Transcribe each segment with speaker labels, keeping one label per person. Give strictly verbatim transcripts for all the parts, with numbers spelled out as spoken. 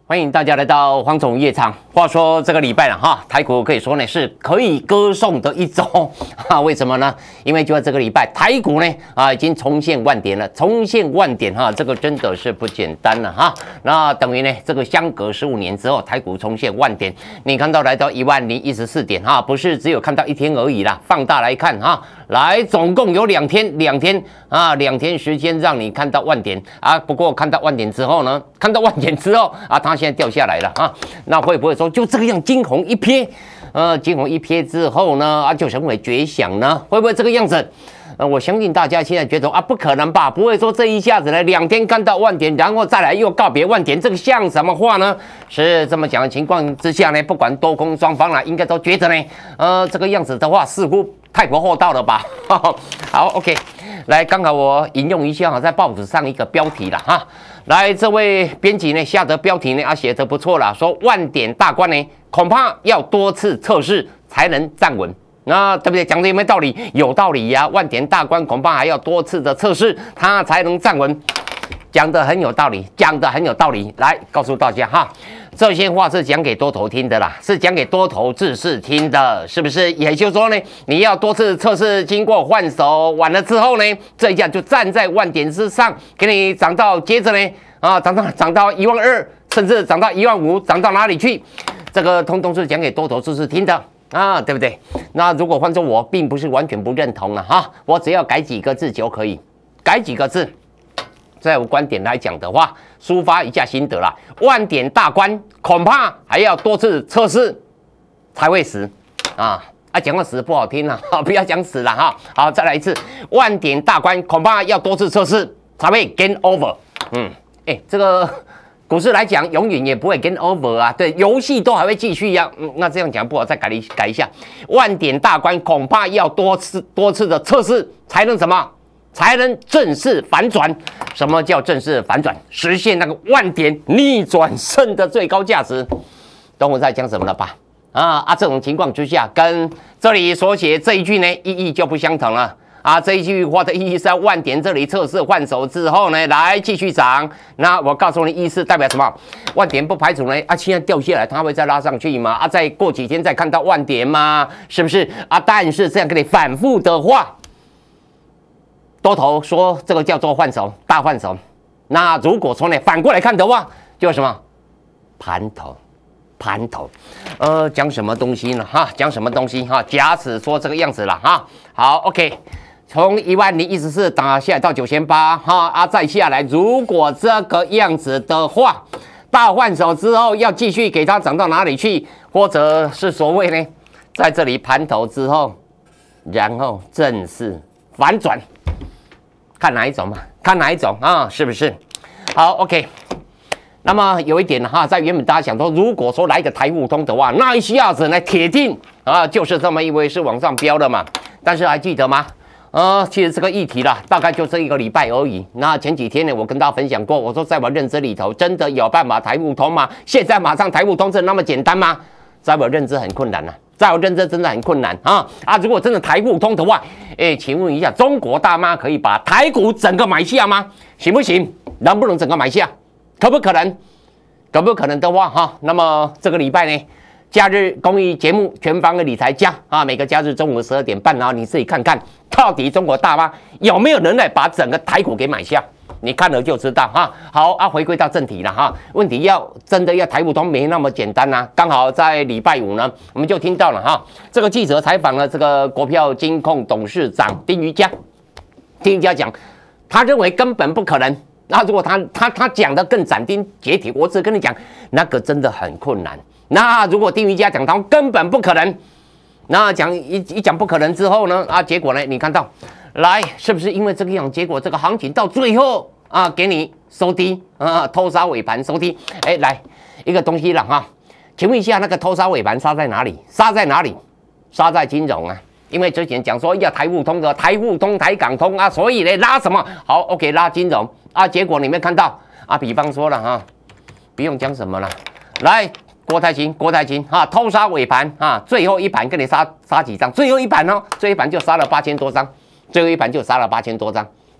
Speaker 1: 欢迎大家来到黄总夜场。话说这个礼拜了哈，台股可以说呢是可以歌颂的一周哈。为什么呢？因为就在这个礼拜，台股呢啊已经重现万点了，重现万点哈，这个真的是不简单了哈。那等于呢，这个相隔十五年之后，台股重现万点，你看到来到一万零一十四点哈，不是只有看到一天而已啦，放大来看哈，来总共有两天，两天啊，两天时间让你看到万点啊。不过看到万点之后呢，看到万点之后啊，它现在掉下来了啊，那会不会说就这个样惊鸿一瞥？呃，惊鸿一瞥之后呢，啊，就成为绝响呢？会不会这个样子？呃，我相信大家现在觉得啊，不可能吧？不会说这一下子呢，两天看到万点，然后再来又告别万点，这个像什么话呢？是这么讲的情况之下呢，不管多空双方啦，应该都觉得呢，呃，这个样子的话，似乎太不厚道了吧？好 ，OK， 来，刚好我引用一下哈，在报纸上一个标题了哈。来，这位编辑呢下的标题呢啊写得不错啦，说万点大关呢，恐怕要多次测试才能站稳。那对不对？讲的有没有道理？有道理呀、啊！万点大关恐怕还要多次的测试，它才能站稳。讲的很有道理，讲的很有道理。来告诉大家哈，这些话是讲给多头听的啦，是讲给多头志士听的，是不是？也就是说呢，你要多次测试，经过换手完了之后呢，这一下就站在万点之上，给你涨到，接着呢啊，涨到涨到一万二，甚至涨到一万五，涨到哪里去？这个通通是讲给多头志士听的。啊，对不对？那如果换作我，并不是完全不认同了哈，我只要改几个字就可以，改几个字，在我观点来讲的话，抒发一下心得啦。万点大关，恐怕还要多次测试才会死啊！啊，讲到死不好听了，好，不要讲死了哈。好，再来一次，万点大关，恐怕要多次测试才会 game over。嗯，哎，这个。股市来讲，永远也不会 game over 啊，对，游戏都还会继续呀、啊。嗯，那这样讲不好，再改一改一下，万点大关恐怕要多次多次的测试才能什么，才能正式反转。什么叫正式反转？实现那个万点逆转胜的最高价值。懂我在讲什么了吧？啊啊，这种情况之下，跟这里所写这一句呢，意义就不相同了。啊，这一句话的意义是在万点这里测试换手之后呢，来继续涨。那我告诉你，意思代表什么？万点不排除呢，啊，现在掉下来，它会再拉上去吗？啊，再过几天再看到万点吗？是不是？啊，但是这样跟你反复的话，多头说这个叫做换手，大换手。那如果说呢，反过来看的话，就是什么？盘头。盘头，呃，讲什么东西呢？哈，讲什么东西？哈，假使说这个样子了哈。好 ，OK， 从一万零一十四打下来到九千八，哈啊，再下来，如果这个样子的话，大换手之后要继续给它涨到哪里去？或者是所谓呢，在这里盘头之后，然后正式反转，看哪一种嘛？看哪一种啊？是不是？好 ，OK。那么有一点哈，在原本大家想说，如果说来一个台富通的话，那一下子呢，铁定啊就是这么一回事往上飙的嘛。但是还记得吗？呃，其实这个议题啦，大概就这一个礼拜而已。那前几天呢，我跟大家分享过，我说在我认知里头，真的有办法台富通吗？现在马上台富通是那么简单吗？在我认知很困难啊，在我认知真的很困难啊啊！如果真的台富通的话，哎，请问一下，中国大妈可以把台股整个买下吗？行不行？能不能整个买下？可不可能？可不可能的话，哈，那么这个礼拜呢，假日公益节目全方位理财家啊，每个假日中午十二点半啊，你自己看看，到底中国大妈有没有能耐把整个台股给买下？你看了就知道哈。好啊，回归到正题了哈，问题要真的要台股通没那么简单呐、啊。刚好在礼拜五呢，我们就听到了哈，这个记者采访了这个国票金控董事长丁瑜嘉，丁瑜嘉讲，他认为根本不可能。那如果他他他讲的更斩钉截铁，我只跟你讲，那个真的很困难。那如果丁瑜嘉讲他根本不可能，那讲一一讲不可能之后呢，啊，结果呢，你看到，来是不是因为这个样？结果这个行情到最后啊，给你收低啊，偷杀尾盘收低。哎，来一个东西了哈，请问一下，那个偷杀尾盘杀在哪里？杀在哪里？杀在金融啊。因为之前讲说要台富通的台富通、台港通啊，所以呢拉什么好 ？OK， 拉金融啊，结果你没看到啊？比方说了哈，不用讲什么了，来国泰金、国泰金啊，偷杀尾盘啊，最后一盘跟你杀杀几张？最后一盘哦，最后一盘就杀了八千多张，最后一盘就杀了八千多张。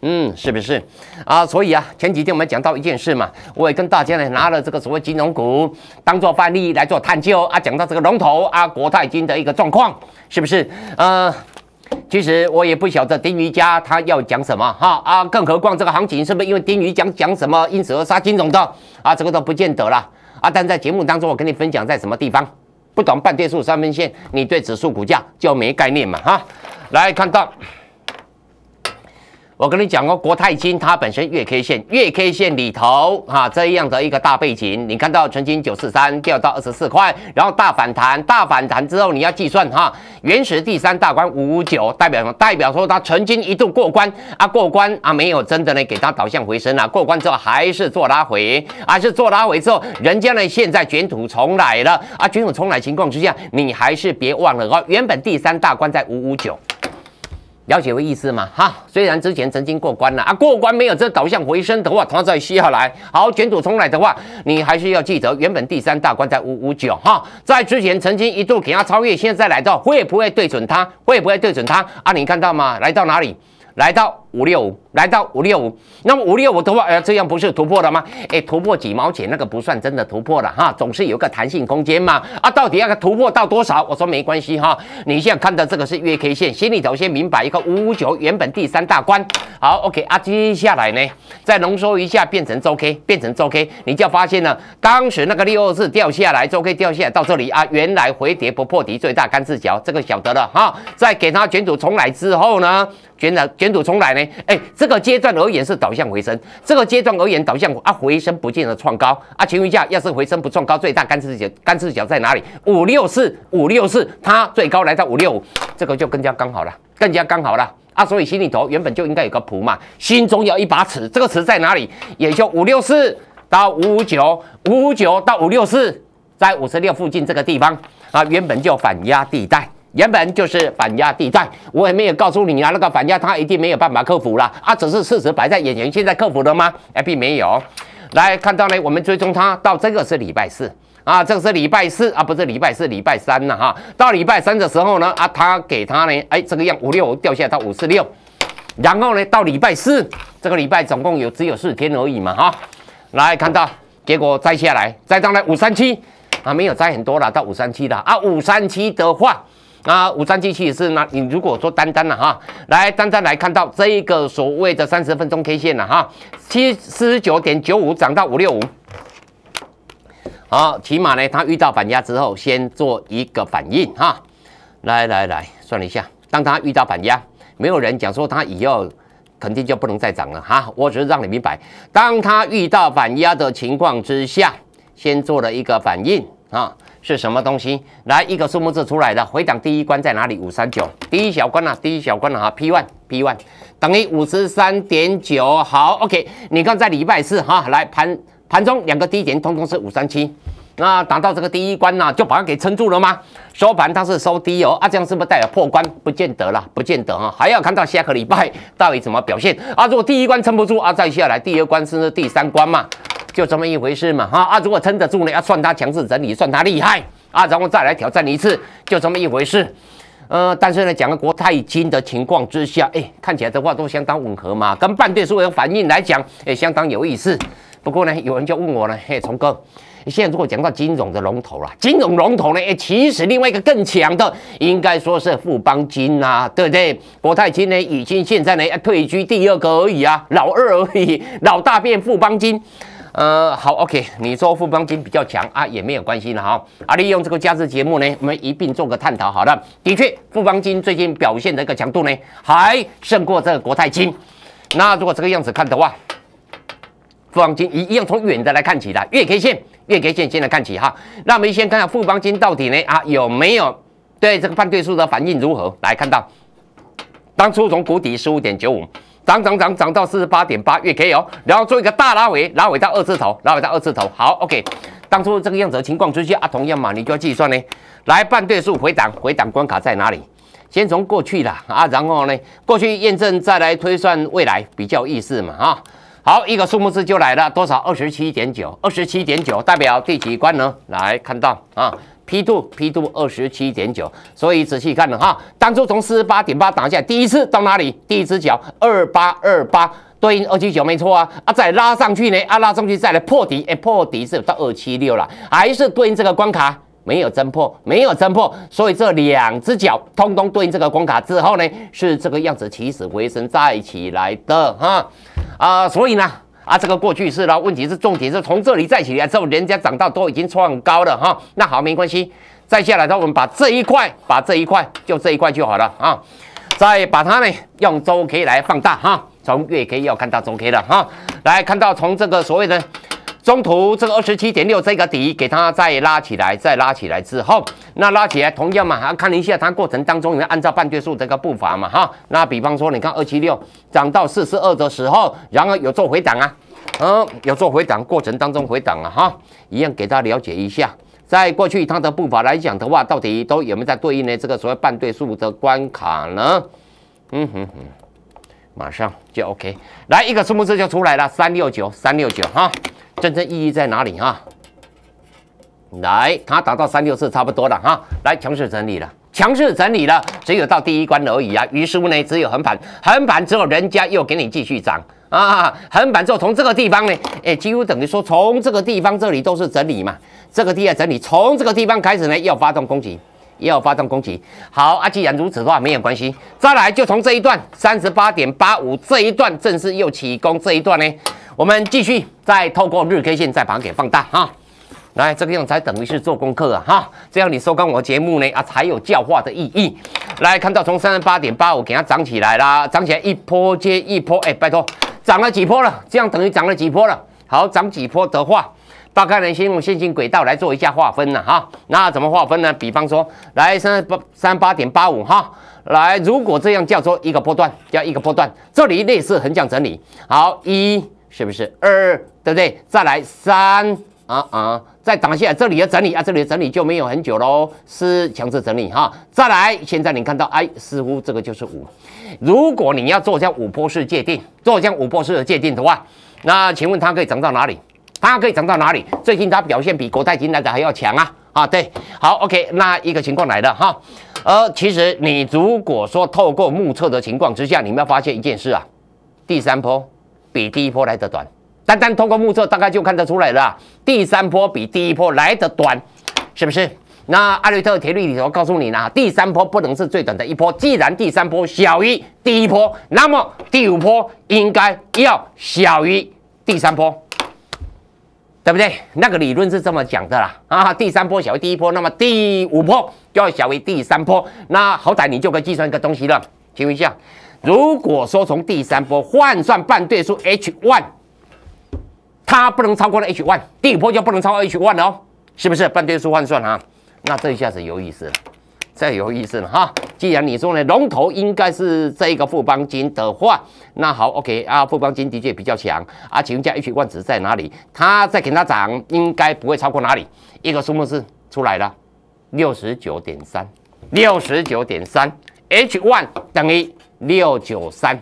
Speaker 1: 嗯，是不是啊？所以啊，前几天我们讲到一件事嘛，我也跟大家呢拿了这个所谓金融股当做范例来做探究啊，讲到这个龙头啊，国泰金的一个状况，是不是？呃，其实我也不晓得丁瑜伽他要讲什么哈啊，更何况这个行情是不是因为丁瑜伽讲什么，因此而杀金融的啊？这个都不见得啦啊！但在节目当中，我跟你分享在什么地方，不懂半对数三分线，你对指数股价就没概念嘛哈。来看到。我跟你讲哦，国泰金它本身月 K 线，月 K 线里头哈这样的一个大背景，你看到曾经九四三掉到二十四块，然后大反弹，大反弹之后你要计算哈，原始第三大关五五九，代表什么？代表说它曾经一度过关啊，过关啊没有真的呢给它导向回升啊，过关之后还是做拉回，还是做拉回之后，人家呢现在卷土重来了啊，卷土重来情况之下，你还是别忘了哦，原本第三大关在五五九。了解我意思吗？哈，虽然之前曾经过关了啊，过关没有这导向回升的话，它再下来，好卷土重来的话，你还是要记得原本第三大关在五五九哈，在之前曾经一度给它超越，现在来到会不会对准它？会不会对准它啊？你看到吗？来到哪里？来到五六五，来到五六五，那么五六五的话，呃，这样不是突破了吗？哎，突破几毛钱那个不算真的突破了哈，总是有个弹性空间嘛。啊，到底要突破到多少？我说没关系哈，你现在看的这个是月 K 线，心里头先明白一个五五九原本第三大关。好 ，OK 啊，接下来呢，再浓缩一下，变成周 K， 变成周 K， 你就发现了，当时那个六二四掉下来，周 K 掉下来到这里啊，原来回跌不破底最大干四角，这个晓得了哈。再给它卷土重来之后呢？卷了卷土重来呢？哎，这个阶段而言是导向回升，这个阶段而言导向啊回升不见得创高啊。请问一下，要是回升不创高，最大干四角干四角在哪里？五六四五六四，它最高来到五六五，这个就更加刚好了，更加刚好了啊。所以心里头原本就应该有个谱嘛，心中要一把尺，这个尺在哪里？也就五六四到五五九，五五九到五六四，在五十六附近这个地方啊，原本就反压地带。原本就是反压地带，我也没有告诉你啊，那个反压它一定没有办法克服啦，啊，只是事实摆在眼前，现在克服了吗？哎，并没有。来看到呢，我们追踪它到这个是礼拜四啊，这个是礼拜四啊，不是礼拜四，礼拜三了哈。到礼拜三的时候呢，啊，它给它呢，哎，这个样五六五掉下到五四六，然后呢，到礼拜四，这个礼拜总共有只有四天而已嘛哈。来看到结果摘下来，摘到了五三七啊，没有摘很多了，到五三七了啊，五三七的话。啊，五三七七是呢，你如果说单单了哈，来单单来看到这一个所谓的三十分钟 K 线了哈，七四十九点九五涨到五六五，好，起码呢，它遇到反压之后，先做一个反应哈。来来来，算一下，当它遇到反压，没有人讲说它以后肯定就不能再涨了哈，我只是让你明白，当它遇到反压的情况之下，先做了一个反应啊。是什么东西？来一个数目字出来的，回档第一关在哪里？五三九，第一小关啊，第一小关啊 ，P 一 P 一 等于五十三点九。好 ，OK， 你看在礼拜四哈，来盘盘中两个低点通通是五三七，那达到这个第一关呢、啊，就把它给撑住了吗？收盘它是收低哦，啊，这样是不是代表破关？不见得啦，不见得哈，还要看到下个礼拜到底怎么表现啊。如果第一关撑不住啊，再下来第二关甚至第三关嘛。就这么一回事嘛，哈啊！如果撑得住呢，要算它强势整理，算它厉害啊，然后再来挑战一次，就这么一回事。呃，但是呢，讲个国泰金的情况之下，哎，看起来的话都相当吻合嘛，跟半对数的反应来讲，哎，相当有意思。不过呢，有人就问我呢，嘿，崇哥，现在如果讲到金融的龙头啦，金融龙头呢，哎，其实另外一个更强的，应该说是富邦金啊，对不对？国泰金呢，已经现在呢退居第二个而已啊，老二而已，老大变富邦金。呃，好 ，OK， 你说富邦金比较强啊，也没有关系了哈。啊，利用这个假日节目呢，我们一并做个探讨。好了，的确，富邦金最近表现的一个强度呢，还胜过这个国泰金。那如果这个样子看的话，富邦金一样从远的来看起来，月 K 线，月 K 线先来看起哈。那我们先看看富邦金到底呢啊有没有对这个半对数的反应如何？来看到，当初从谷底十五点九五。涨涨涨涨到四十八点八月 K 哦，然后做一个大拉回，拉回到二字头，拉回到二字头。好 ，OK， 当初这个样子的情况之下啊，同样嘛，你就要计算呢，来半对数回档，回档关卡在哪里？先从过去啦啊，然后呢，过去验证再来推算未来，比较有意思嘛啊。好，一个数目字就来了，多少？二十七点九，二十七点九代表第几关呢？来看到啊， P 二 P 二 二十七点九，所以仔细看了哈，当初从四十八点八打下来，第一次到哪里？第一只脚二八二八。对应二七九没错啊，啊再拉上去呢，啊拉上去再来破底，哎破底是到二七六了，还是对应这个关卡没有侦破，没有侦破，所以这两只脚通通对应这个关卡之后呢，是这个样子起死回生再起来的哈啊，所以呢啊这个过去式了，问题是重点是从这里再起来之后，人家涨到都已经创高了哈，那好没关系，再下来的话我们把这一块，把这一块就这一块就好了啊，再把它呢用周 K 来放大哈。从月 K 要看到周 K 了哈，来看到从这个所谓的中途这个二十七点六这个底，给它再拉起来，再拉起来之后，那拉起来同样嘛，看一下它过程当中，你要按照半对数这个步伐嘛哈。那比方说，你看二七六涨到四十二的时候，然后有做回档啊，嗯，有做回档，过程当中回档了哈，一样给大家了解一下。在过去它的步伐来讲的话，到底都有没有在对应呢？这个所谓半对数的关卡呢？嗯哼哼。马上就 OK， 来一个数目字就出来了，三六九，三六九哈，真正意义在哪里哈？来，它达到三六四差不多了哈，来强势整理了，强势整理了，只有到第一关而已啊。于是乎呢，只有横盘，横盘之后人家又给你继续涨啊，横盘之后从这个地方呢，哎，几乎等于说从这个地方这里都是整理嘛，这个地方整理，从这个地方开始呢要发动攻击。也要发动攻击，好啊！既然如此的话，没有关系。再来就从这一段三十八点八五这一段正式又起攻，这一段呢，我们继续再透过日 K 线再把它给放大哈。来，这个样才等于是做功课啊哈，这样你收看我节目呢啊才有教化的意义。来看到从三十八点八五给它涨起来啦，涨起来一波接一波，哎，拜托，涨了几波了？这样等于涨了几波了？好，涨几波的话。大概呢，先用线性轨道来做一下划分了哈。那怎么划分呢？比方说，来三八三八点八五哈，来，如果这样叫做一个波段，叫一个波段，这里类似横向整理。好，一是不是二？对不对？再来三啊啊，再打下来，这里的整理啊，这里的整理就没有很久喽，是强制整理哈。再来，现在你看到哎，似乎这个就是五。如果你要做这样五波式界定，做这样五波式的界定的话，那请问它可以涨到哪里？它可以涨到哪里？最近它表现比国泰金来的还要强啊！啊，对，好 ，OK， 那一个情况来了哈。呃，其实你如果说透过目测的情况之下，你们要发现一件事啊，第三波比第一波来得短。单单通过目测，大概就看得出来了、啊，第三波比第一波来得短，是不是？那艾略特铁律里头告诉你呢，第三波不能是最短的一波。既然第三波小于第一波，那么第五波应该要小于第三波。对不对？那个理论是这么讲的啦啊，第三波小于第一波，那么第五波就要小于第三波，那好歹你就可以计算一个东西了。请问一下，如果说从第三波换算半对数 H 一， 它不能超过了 H 一， 第五波就不能超过 H 一 了哦，是不是？半对数换算啊，那这一下子有意思了。这有意思了哈！既然你说呢，龙头应该是这一个富邦金的话，那好 ，OK 啊，富邦金的确比较强啊。请问一下 H 一 值在哪里？它再给它涨，应该不会超过哪里？一个数目字出来了，六十九点三，六十九点三 ，H 一 等于六九三。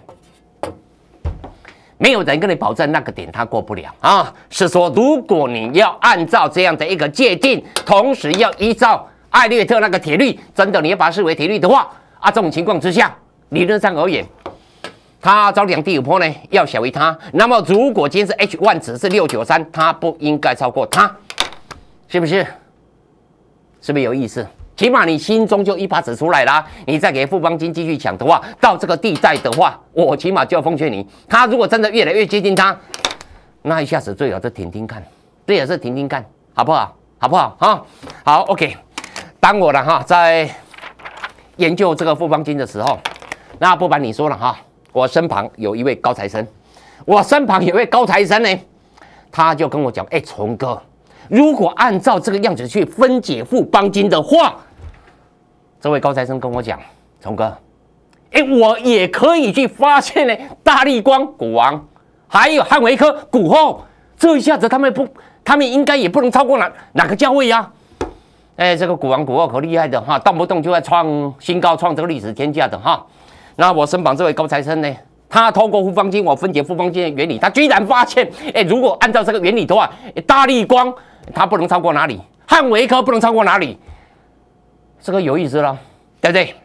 Speaker 1: 没有人跟你保证那个点它过不了啊，是说如果你要按照这样的一个界定，同时要依照艾略特那个铁律，真的你要把它视为铁律的话啊，这种情况之下，理论上而言，它照量第五波呢要小于它。那么如果今天是 H 一 值是六九三，它不应该超过它，是不是？是不是有意思？起码你心中就一把指出来啦。你再给富邦金继续抢的话，到这个地带的话，我起码就要奉劝你，它如果真的越来越接近它，那一下子最好是停停看，最好是停停看，好不好？好不好？哈，好 ，OK。当我呢哈在研究这个富邦金的时候，那不瞒你说了哈，我身旁有一位高材生，我身旁有一位高材生呢，他就跟我讲，哎，崇哥，如果按照这个样子去分解富邦金的话，这位高材生跟我讲，崇哥，哎，我也可以去发现呢，大立光、股王，还有汉维科、股后，这一下子他们不，他们应该也不能超过哪哪个价位呀、啊？哎，这个股王股后可厉害的哈，动不动就在创新高、创这个历史天价的哈。那我身旁这位高材生呢，他透过富邦金，我分解富邦金的原理，他居然发现，哎，如果按照这个原理的话，大立光它不能超过哪里，汉维科不能超过哪里， 这个有意思了，对不对？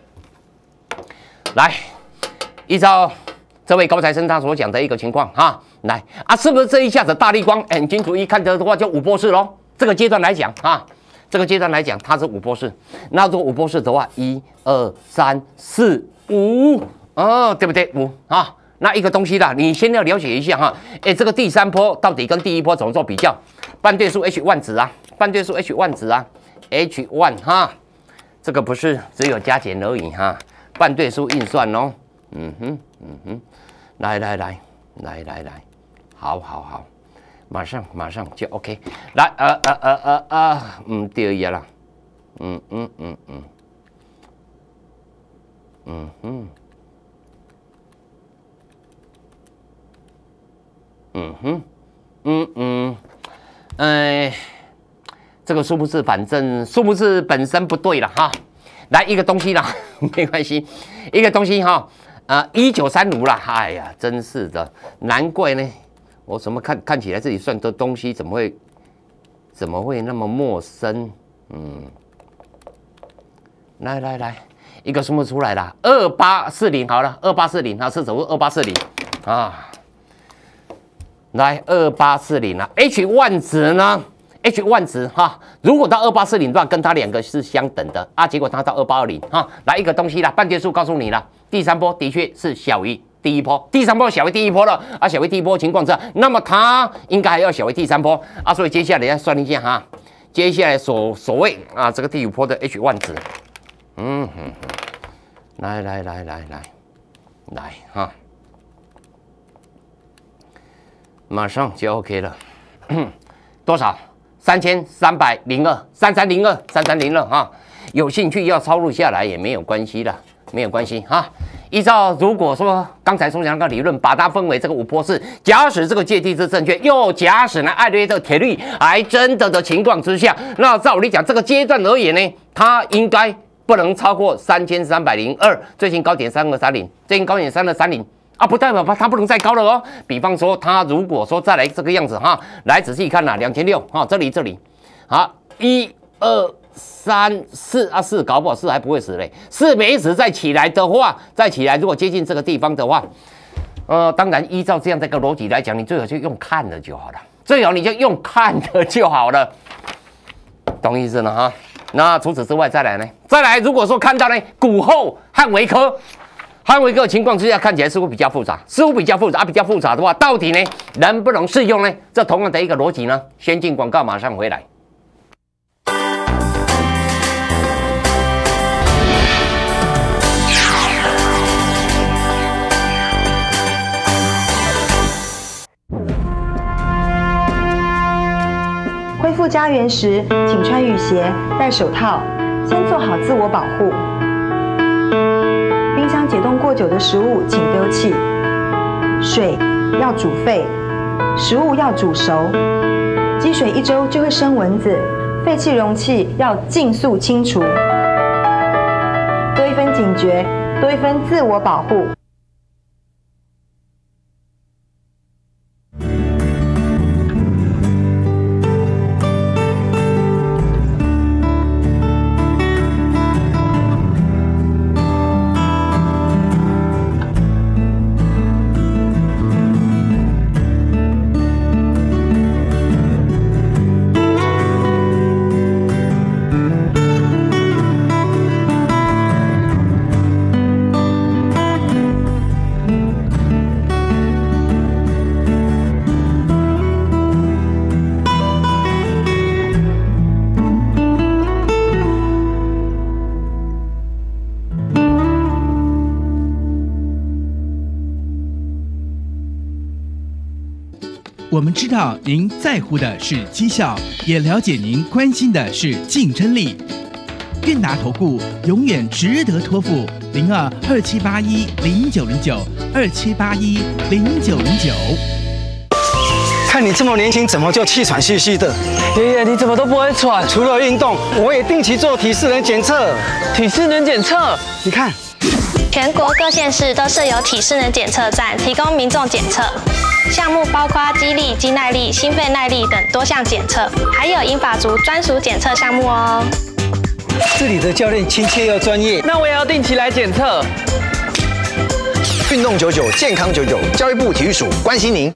Speaker 1: 来，依照这位高材生他所讲的一个情况哈，来啊，是不是这一下子大立光很清楚？一看的话就五波式咯。这个阶段来讲啊，这个阶段来讲它是五波式。那如果五波式的话，一二三四五，哦，对不对？五啊，那一个东西啦，你先要了解一下哈。哎，这个第三波到底跟第一波怎么做比较？半对数 H 万值啊，半对数 H 万值啊 ，H 万哈，这个不是只有加减而已哈。半对数运算哦，嗯哼，嗯哼，来来来来来来，好好好，马上马上就 OK， 来呃呃呃呃呃，嗯对呀啦，嗯嗯嗯嗯，嗯哼，嗯哼，嗯嗯，哎，这个数目字反正数目字本身不对了哈。来一个东西啦，没关系，一个东西哈，呃，一九三五啦，哎呀，真是的，难怪呢，我怎么看看起来自己算的东西怎么会怎么会那么陌生？嗯，来来来，一个数目出来了，二八四零好了，二八四零啊，是什么？二八四零啊，来二八四零啊 ，H 万值呢？ H 万值哈，如果到二八四零段跟它两个是相等的啊，结果它到二八二零哈，来一个东西啦，半跌数告诉你了，第三波的确是小于第一波，第三波小于第一波了啊，小于第一波情况下，那么它应该还要小于第三波啊，所以接下来要算一下哈，接下来所所谓啊这个第五波的 H 万值，嗯哼哼，来来来来来来哈，马上就 OK 了，多少？ 三千三百零二，三三零二，三三零二哈，有兴趣要抄录下来也没有关系的，没有关系哈。依照如果说刚才所讲的理论，把它分为这个五波式，假使这个界地是正确，又假使呢艾略特铁律还真的的情况之下，那照理讲这个阶段而言呢，它应该不能超过三千三百零二，最近高点三二三零，最近高点三二三零。 啊，不代表它不能再高了哦。比方说，它如果说再来这个样子哈，来仔细看啦，两千六哈，这里这里，好，一二三四啊，四搞不好四还不会死嘞，四没死再起来的话，再起来如果接近这个地方的话，呃，当然依照这样的一个逻辑来讲，你最好就用看的就好了，最好你就用看的就好了，懂意思了哈？那除此之外再来呢？再来，如果说看到呢，股后汉维科。 汉维克情况之下看起来似乎比较复杂，似乎比较复杂，啊、比较复杂的话，到底呢能不能适用呢？这同样的一个逻辑呢？先进广告，马上回来。
Speaker 2: 恢复家园时，请穿雨鞋、戴手套，先做好自我保护。 冰箱解冻过久的食物请丢弃，水要煮沸，食物要煮熟，积水一周就会生蚊子，废弃容器要尽速清除。多一分警觉，多一分自我保护。
Speaker 3: 我们知道您在乎的是绩效，也了解您关心的是竞争力。韵达投顾永远值得托付，零二二七八一零九零九二七八一零九零九。
Speaker 4: 看你这么年轻，怎么就气喘吁吁的？
Speaker 5: 爷爷，你怎么都不会喘？
Speaker 4: 除了运动，我也定期做体适能检测。
Speaker 5: 体适能检测，
Speaker 4: 你看，
Speaker 6: 全国各县市都设有体适能检测站，提供民众检测。项目包括肌力、肌耐力、心肺耐力等多项检测，还有银发族专属检测项目哦。
Speaker 4: 这里的教练亲切又专业。
Speaker 5: 那我也要定期来检测。
Speaker 7: 运动九九，健康九九，教育部体育署关心您。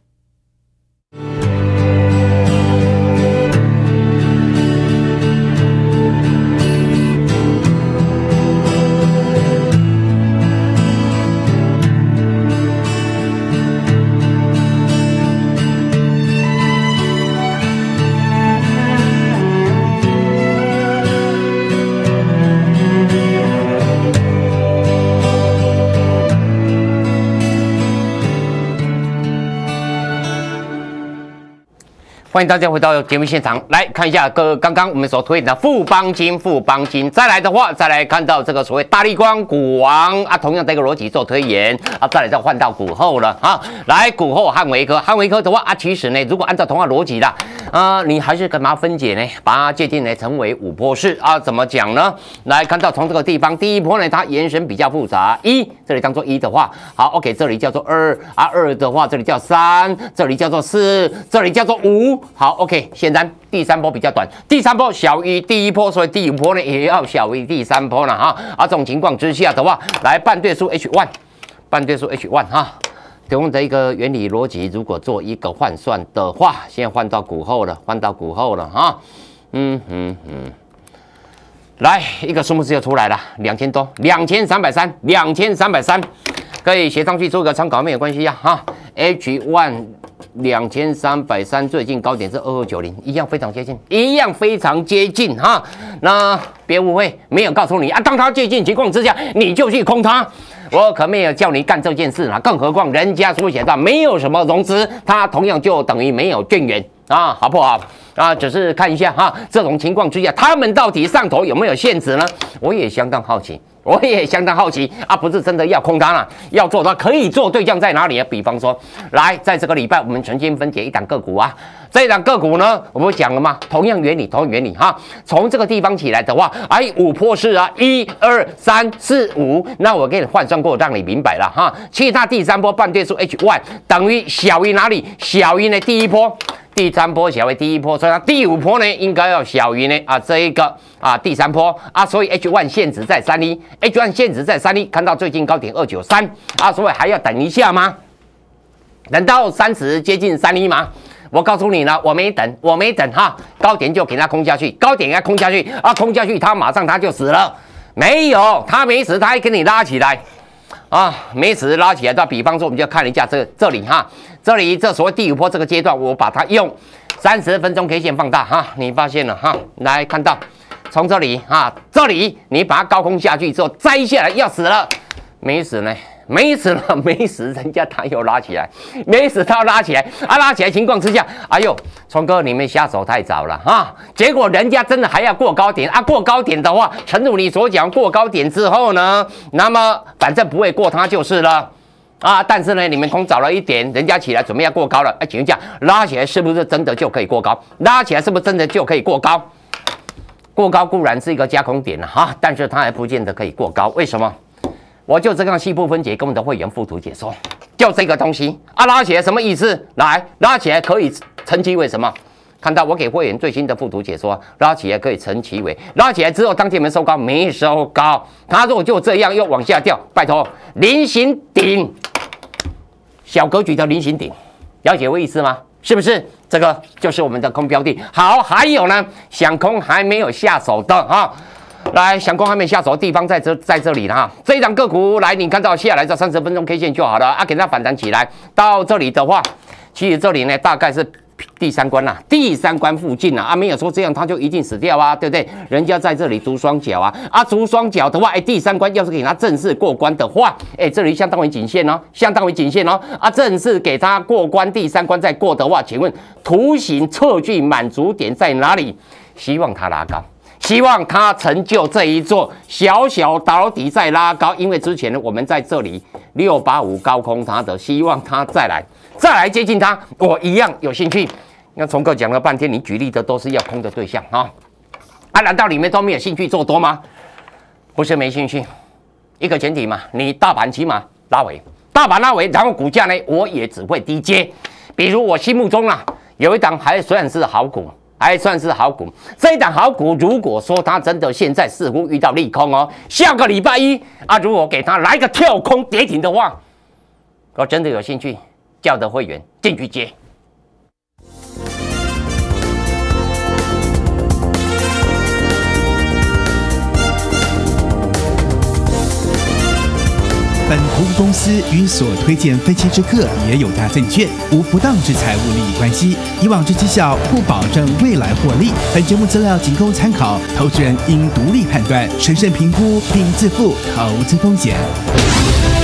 Speaker 1: 欢迎大家回到节目现场，来看一下个刚刚我们所推的富邦金、富邦金。再来的话，再来看到这个所谓大立光、股王啊，同样的一个逻辑做推演啊，再来再换到股后了啊。来股后汉维科，汉维科的话啊，其实呢，如果按照同样逻辑啦，啊，你还是干嘛分解呢？把它界定呢成为五波式啊？怎么讲呢？来看到从这个地方，第一波呢，它延伸比较复杂，一这里当做一的话，好 ，OK， 这里叫做二啊，二的话这里叫三，这里叫做四，这里叫做五。好 ，OK， 显然第三波比较短，第三波小于第一波，所以第五波呢也要小于第三波了哈。啊，这种情况之下的话，来半对数 H 一，半对数 H 一哈。同样的一个原理逻辑，如果做一个换算的话，现在换到股后了，换到股后了哈。嗯嗯嗯，来一个数目字就出来了，两千多，两千三百三，两千三百三，可以写上去做个参考，没有关系呀哈。H 一。两千三百三，最近高点是二二九零，一样非常接近，一样非常接近哈。那别误会，没有告诉你啊，当它接近情况之下，你就去空它。我可没有叫你干这件事啊，更何况人家书写到没有什么融资，它同样就等于没有券源啊，好不好？啊，只是看一下哈，这种情况之下，他们到底上头有没有限制呢？我也相当好奇。我也相当好奇啊，不是真的要空它了，要做它可以做对象在哪里啊？比方说，来，在这个礼拜我们重新分解一档个股啊，这一档个股呢，我们讲了嘛，同样原理，同样原理哈，从这个地方起来的话，哎，五波式啊，一二三四五，那我给你换算过，让你明白了哈。其他第三波半对数 H 一 等于小于哪里？小于呢第一波。第三波小于第一波，所以它第五波呢应该要小于呢啊这一个啊第三波啊，所以 H 一 现值在三一 ，H 一 现值在三一，看到最近高点二九三啊，所以还要等一下吗？等到三十接近三一吗？我告诉你了，我没等，我没等哈，高点就给它空下去，高点给它空下去啊，空下去它马上它就死了，没有，它没死，它还给你拉起来。啊，没死拉起来。那比方说，我们就看一下这这里哈，这里这所谓第五波这个阶段，我把它用三十分钟 K 线放大哈，你发现了哈，来看到从这里啊，这里你把它高空下去之后摘下来，要死了，没死呢。没死了，没死，人家他又拉起来，没死他拉起来，啊，拉起来情况之下，哎呦，聪哥你们下手太早了啊！结果人家真的还要过高点啊，过高点的话，诚如你所讲，过高点之后呢，那么反正不会过它就是了啊。但是呢，你们空早了一点，人家起来准备要过高了，哎，请问一下，拉起来是不是真的就可以过高？拉起来是不是真的就可以过高？过高固然是一个加空点了哈，但是它还不见得可以过高，为什么？我就这样细部分解，跟我们的会员附图解说，就这个东西啊，拉起来什么意思？来，拉起来可以称其为什么？看到我给会员最新的附图解说，拉起来可以称其为，拉起来之后当天没收高，没收高，它如果就这样又往下掉，拜托，菱形顶，小格局的菱形顶，了解我意思吗？是不是？这个就是我们的空标的。好，还有呢，想空还没有下手的啊。来，想空还没下手的地方在这，在这里了哈。这一档个股来，你看到下来这三十分钟 K 线就好了啊，给它反弹起来。到这里的话，其实这里呢大概是第三关啦，第三关附近啦啊，没有说这样它就一定死掉啊，对不对？人家在这里逐双脚啊啊，逐双脚的话，哎，第三关要是给它正式过关的话，哎，这里相当于颈线哦，相当于颈线哦啊，正式给它过关，第三关再过的话，请问图形测距满足点在哪里？希望它拉高。希望它成就这一座小小打底再拉高，因为之前呢我们在这里六八五高空它的，希望它再来再来接近它，我一样有兴趣。那聪哥讲了半天，你举例的都是要空的对象啊，啊，难道你们都没有兴趣做多吗？不是没兴趣，一个前提嘛，你大盘起码拉尾，大盘拉尾，然后股价呢我也只会低接，比如我心目中啊有一档还虽然是好股。 还算是好股。这一档好股，如果说它真的现在似乎遇到利空哦，下个礼拜一啊，如果给它来个跳空跌停的话，我真的有兴趣叫的会员进去接。
Speaker 3: 本服务公司与所推荐分期之客也有大证券，无不当之财务利益关系。以往之绩效不保证未来获利。本节目资料仅供参考，投资人应独立判断、审慎评估并自负投资风险。